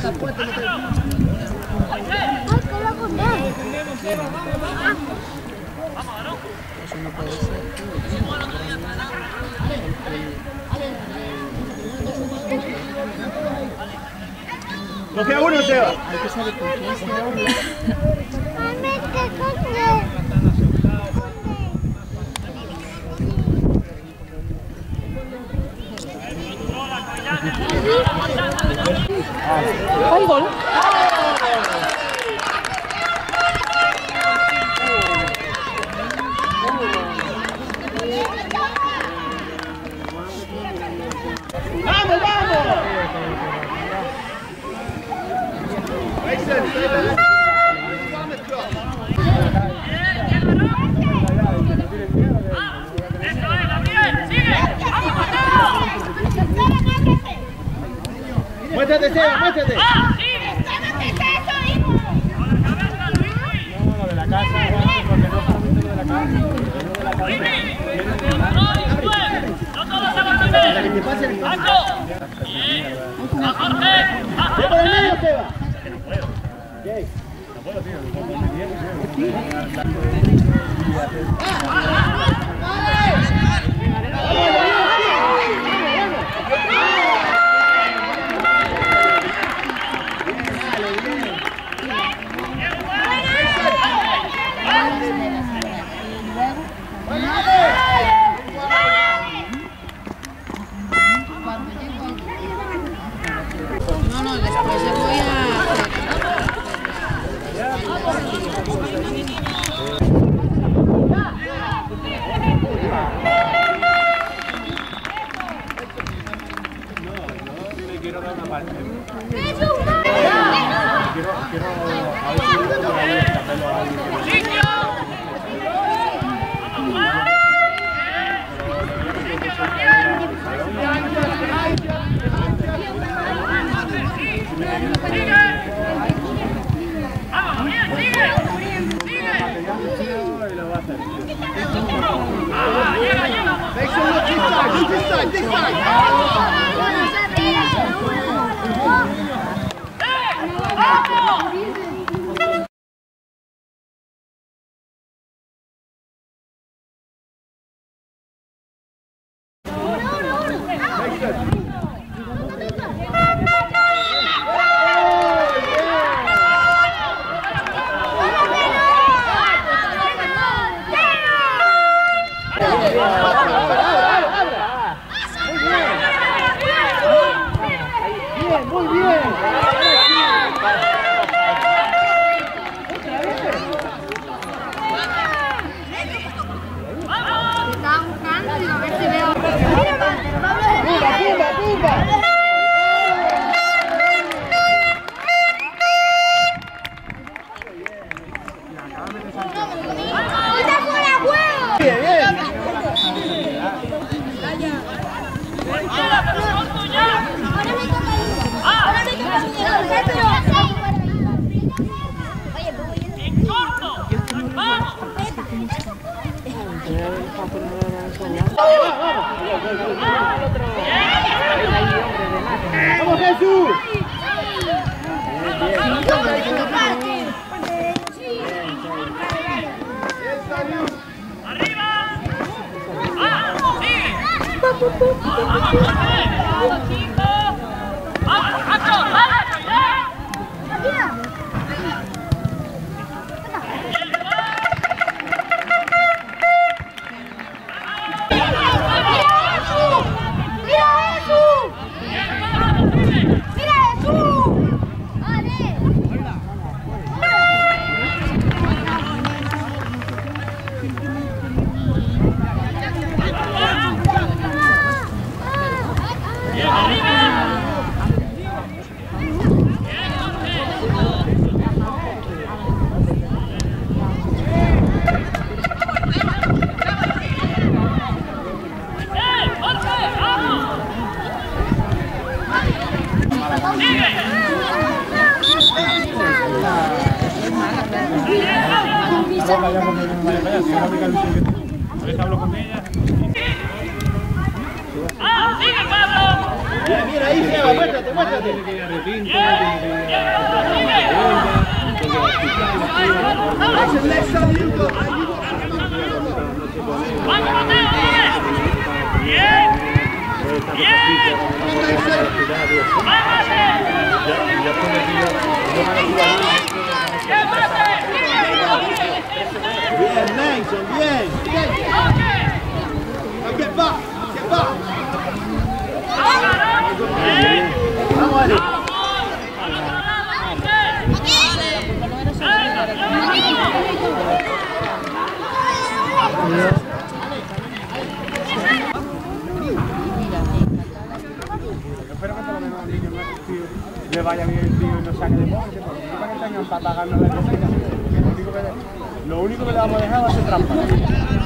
Eso no puede ser. No queda uno, Seba. Hay que saber con quién se habla. ¡Ay, gol! ¡Vamos, vamos! ¡Muéstrate, Seba, muéstrate! No, de la casa, porque no solamente lo de la casa, sino de la casa. Para que te pase el paso. ¡Ve por el medio, Seba! Que no puedo. ¿Qué? No puedo, tío. No puedo No, después se voy a... quiero dar una parte. Muy bien. Estaba buscando, digo, a ver si veo. ¡Pumba, pumba! ¡Está fuera juego! Bien, bien. Ahora me toca ¡Vamos, Jesús! ¡Ah, sigue, Pablo! Mira, mira ahí, Seba, muéstrate, muéstrate. Bien, Mason, bien. Get back, get back. Vamos, Ale. Espero que por lo menos al niño le vaya bien el tío y no saque de deporte, porque no para que tengan para pagarnos la cosita. Lo único que le vamos a dejar va a ser trampa.